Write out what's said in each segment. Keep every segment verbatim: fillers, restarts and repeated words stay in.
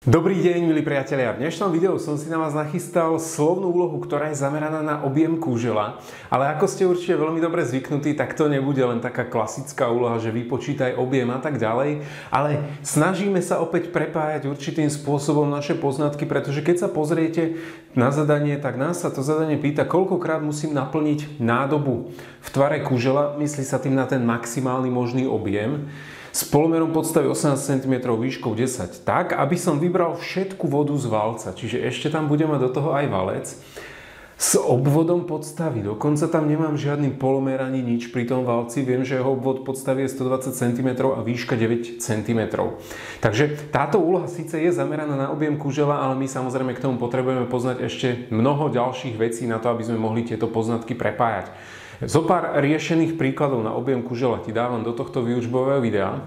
Dobrý deň, milí priatelia. V dnešnom videu som si na vás nachystal slovnú úlohu, ktorá je zameraná na objem kúžela. Ale ako ste určite veľmi dobre zvyknutí, tak to nebude len taká klasická úloha, že vypočítaj objem a tak ďalej. Ale snažíme sa opäť prepájať určitým spôsobom naše poznatky, pretože keď sa pozriete na zadanie, tak nás sa to zadanie pýta, koľkokrát musím naplniť nádobu v tvare kúžela. Myslí sa tým na ten maximálny možný objem s polomerom podstavy osemnásť centimetrov, výškou desať, tak, aby som vybral všetku vodu z valca, čiže ešte tam budem mať do toho aj valec, s obvodom podstavy, dokonca tam nemám žiadny polomer ani nič pri tom valci, viem, že jeho obvod podstavy je stodvadsať centimetrov a výška deväť centimetrov. Takže táto úloha síce je zameraná na objem kúžela, ale my samozrejme k tomu potrebujeme poznať ešte mnoho ďalších vecí na to, aby sme mohli tieto poznatky prepájať. Zopár riešených príkladov na objem kúžela ti dávam do tohto výučbového videa.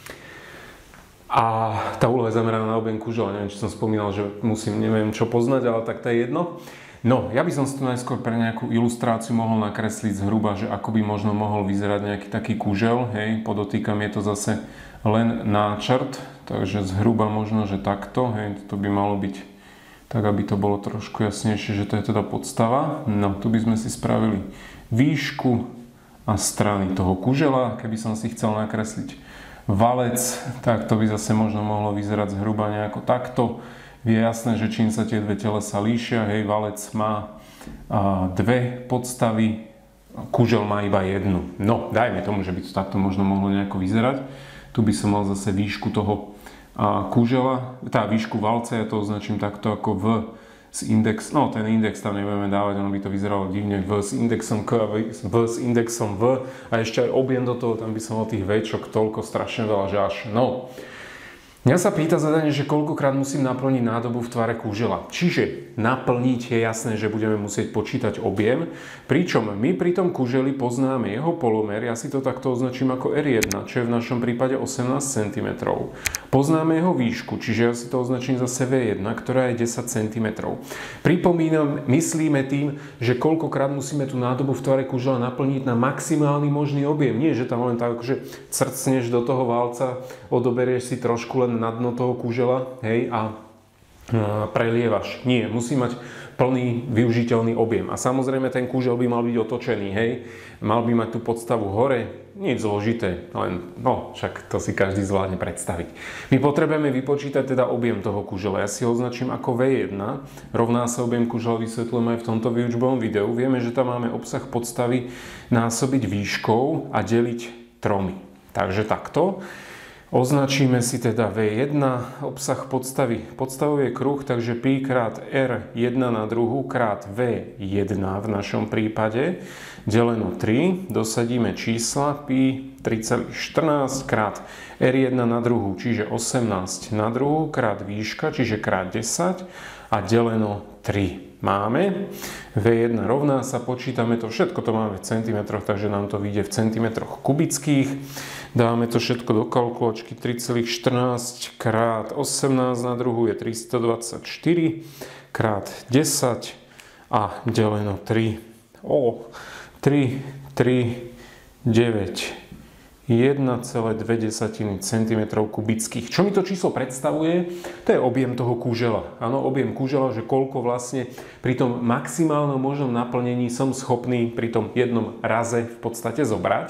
A tá úloha je zameraná na objem kúžela. Neviem, či som spomínal, že musím neviem čo poznať, ale tak to je jedno. No, ja by som si tu najskôr pre nejakú ilustráciu mohol nakresliť zhruba, že ako by možno mohol vyzerať nejaký taký kúžel. Hej, podotýkam, je to zase len náčrt, takže zhruba možno, že takto. Hej, to by malo byť tak, aby to bolo trošku jasnejšie, že to je teda podstava. No, tu by sme si spravili výšku a strany toho kužela. Keby som si chcel nakresliť valec, tak to by zase možno mohlo vyzerať zhruba nejako takto. Je jasné, že čím sa tie dve telesa líšia, hej, valec má a, dve podstavy, kužel má iba jednu. No, dajme tomu, že by to takto možno mohlo nejako vyzerať. Tu by som mal zase výšku toho a, kužela, tá výšku valca, ja to označím takto ako V s index, no ten index tam nebudeme dávať, ono by to vyzeralo divne, V s indexom K a V s indexom V a ešte aj objem do toho, tam by som mal tých Včok toľko strašne veľa, že až no. Mňa sa pýta zadanie, že koľkokrát musím naplniť nádobu v tvare kúžela. Čiže naplniť je jasné, že budeme musieť počítať objem, pričom my pri tom kúželi poznáme jeho polomer, ja si to takto označím ako er jedna, čo je v našom prípade osemnásť centimetrov. Poznáme jeho výšku, čiže ja si to označím zase vé jedna, ktorá je desať centimetrov. Pripomínam, myslíme tým, že koľkokrát musíme tú nádobu v tvare kúžela naplniť na maximálny možný objem. Nie, že tam len tak, že crcneš do toho valca, odoberieš si trošku len na dno toho kúžela, hej, a prelievaš. Nie, musí mať plný využiteľný objem. A samozrejme ten kúžel by mal byť otočený, hej. Mal by mať tú podstavu hore, nič zložité, len, no, však to si každý zvládne predstaviť. My potrebujeme vypočítať teda objem toho kúžela. Ja si ho označím ako vé jedna, rovná sa objem kúžela, vysvetľujem aj v tomto výučbovom videu. Vieme, že tam máme obsah podstavy násobiť výškou a deliť tromi. Takže takto. Označíme si teda vé jedna, obsah podstavy. Podstavou je kruh, takže pi krát er jedna na druhu krát vé jedna v našom prípade deleno tri. Dosadíme čísla pi tri celé štrnásť krát er jedna na druhu, čiže osemnásť na druhu krát výška, čiže krát desať a deleno tri. Máme. vé jedna rovná sa, počítame to, všetko to máme v centimetroch, takže nám to vyjde v centimetroch kubických. Dáme to všetko do kalkulačky, tri celé štrnásť krát osemnásť na druhu je tristodvadsaťštyri krát desať a deleno tri. O, tri, tri, deväť, jeden celé dve centimetrov kubických. Čo mi to číslo predstavuje? To je objem toho kúžela. Áno, objem kúžela, že koľko vlastne pri tom maximálnom možnom naplnení som schopný pri tom jednom raze v podstate zobrať.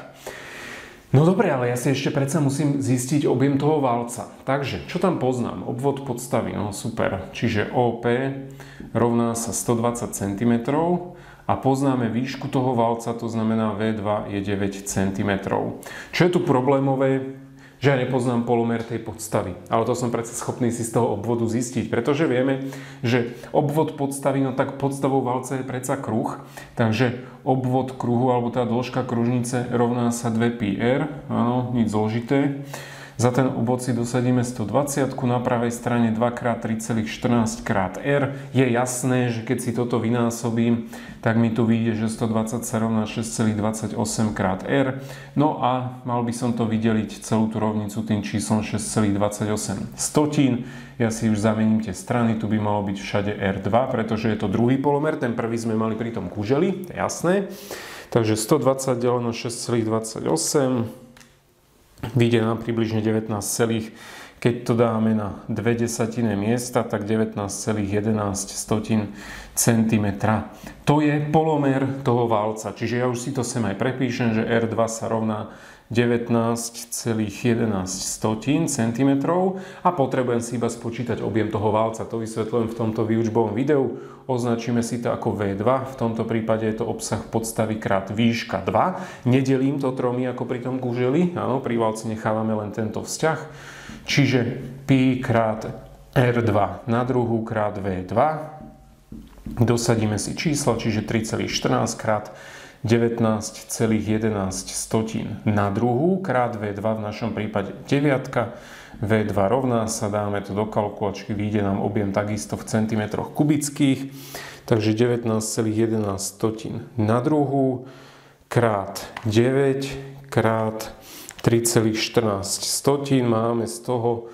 No dobre, ale ja si ešte predsa musím zistiť objem toho valca. Takže, čo tam poznám? Obvod podstavy, no super. Čiže ó pé rovná sa stodvadsať centimetrov. A poznáme výšku toho valca, to znamená vé dva je deväť centimetrov. Čo je tu problémové? Že ja nepoznám polomer tej podstavy. Ale to som predsa schopný si z toho obvodu zistiť, pretože vieme, že obvod podstavy, no tak podstavou valca je predsa kruh, takže obvod kruhu, alebo tá dĺžka kružnice rovná sa dva pi er, áno, nič zložité. Za ten obvod si dosadíme stodvadsať, na pravej strane dva krát tri celé štrnásť krát r. Je jasné, že keď si toto vynásobím, tak mi tu vyjde, že stodvadsať sa rovná šesť celé dvadsaťosem krát r. No a mal by som to vydeliť celú tú rovnicu tým číslom šesť celé dvadsaťosem stotín. Ja si už zamením tie strany, tu by malo byť všade er dva, pretože je to druhý polomer, ten prvý sme mali pri tom kúželi, to je jasné. Takže stodvadsať deleno šesť celé dvadsaťosem vyjde nám približne devätnásť celých Keď to dáme na dve desatinné miesta, tak devätnásť celá jedenásť centimetra. To je polomer toho valca. Čiže ja už si to sem aj prepíšem, že er dva sa rovná devätnásť celá jedenásť centimetra a potrebujem si iba spočítať objem toho valca. To vysvetľujem v tomto výučbovom videu. Označíme si to ako vé dva. V tomto prípade je to obsah podstavy krát výška dva. Nedelím to tromi ako pri tom kuželi. Áno, pri valci nechávame len tento vzťah. Čiže pi krát er dva na druhú krát vé dva. Dosadíme si čísla, čiže tri celá štrnásť krát devätnásť celá jedenásť na druhú krát vé dva, v našom prípade deviatka. vé dva rovná sa, dáme to do kalkulačky, vyjde nám objem takisto v centimetroch kubických. Takže devätnásť celá jedenásť na druhú krát deväť krát tri celá štrnásť máme z toho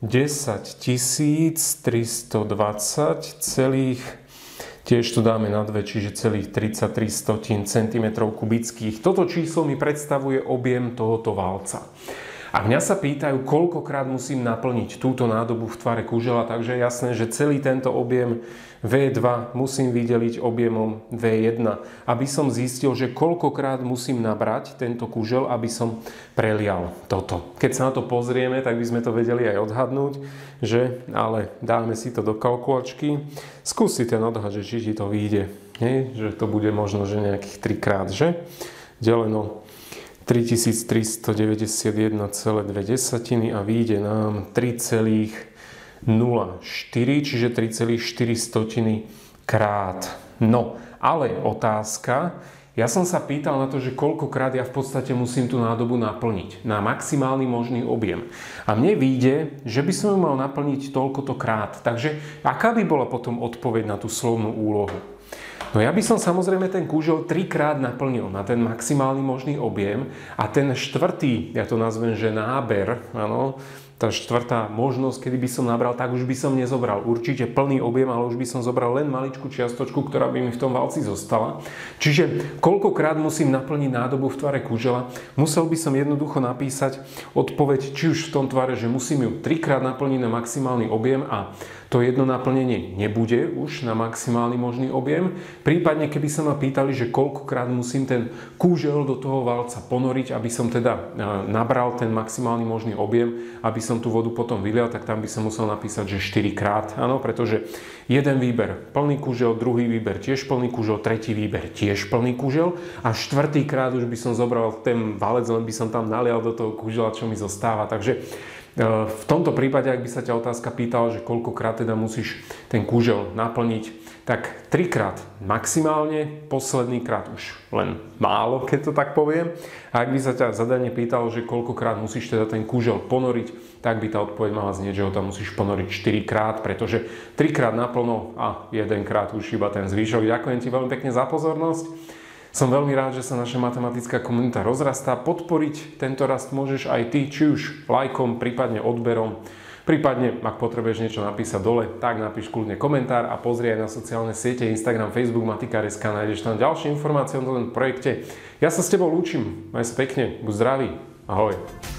desaťtisíc tristodvadsať celých. Tiež to dáme na dve, čiže celých tridsaťtri centimetrov kubických. Toto číslo mi predstavuje objem tohoto valca. A mňa sa pýtajú, koľkokrát musím naplniť túto nádobu v tvare kužela, takže je jasné, že celý tento objem vé dva musím vydeliť objemom vé jeden, aby som zistil, že koľkokrát musím nabrať tento kužel, aby som prelial toto. Keď sa na to pozrieme, tak by sme to vedeli aj odhadnúť, že, ale dáme si to do kalkulačky. Skúsi ten odhad, že či ti to vyjde, nie? Že to bude možno, že nejakých tri krát, že? Deleno tritisíctristodeväťdesiatjeden celá dve desatiny a vyjde nám tri celá nula štyri, čiže tri celá štyri krát. No, ale otázka, ja som sa pýtal na to, že koľkokrát ja v podstate musím tú nádobu naplniť na maximálny možný objem. A mne vyjde, že by som ju mal naplniť toľkoto krát. Takže aká by bola potom odpoveď na tú slovnú úlohu? No ja by som samozrejme ten kúžel trikrát naplnil na ten maximálny možný objem a ten štvrtý, ja to nazvem, že náber, áno, tá štvrtá možnosť, kedy by som nabral, tak už by som nezobral určite plný objem, ale už by som zobral len maličkú čiastočku, ktorá by mi v tom valci zostala. Čiže koľkokrát musím naplniť nádobu v tvare kužela, musel by som jednoducho napísať odpoveď, či už v tom tvare, že musím ju trikrát naplniť na maximálny objem a to jedno naplnenie nebude už na maximálny možný objem. Prípadne, keby sa ma pýtali, že koľkokrát musím ten kúžel do toho valca ponoriť, aby som teda nabral ten maximálny možný objem, aby som tú vodu potom vylial, tak tam by som musel napísať, že štyri krát. Áno, pretože jeden výber plný kúžel, druhý výber tiež plný kúžel, tretí výber tiež plný kúžel a štvrtý krát už by som zobral ten valec, len by som tam nalial do toho kúžela, čo mi zostáva. Takže v tomto prípade, ak by sa ťa otázka pýtala, že koľkokrát teda musíš ten kúžel naplniť, tak trikrát maximálne, posledný krát už len málo, keď to tak poviem. A ak by sa ťa zadanie pýtalo, že koľkokrát musíš teda ten kúžel ponoriť, tak by tá odpoveď mala znieť, že ho tam musíš ponoriť štyri krát, pretože trikrát naplno a jedenkrát už iba ten zvyšok. Ďakujem ti veľmi pekne za pozornosť. Som veľmi rád, že sa naša matematická komunita rozrastá. Podporiť tento rast môžeš aj ty, či už lajkom, prípadne odberom. Prípadne, ak potrebuješ niečo napísať dole, tak napíš kľudne komentár a pozri aj na sociálne siete Instagram, Facebook, Matikár bodka es ká, nájdeš tam ďalšie informácie o tom projekte. Ja sa s tebou lúčim, maj sa pekne, buď zdravý, ahoj.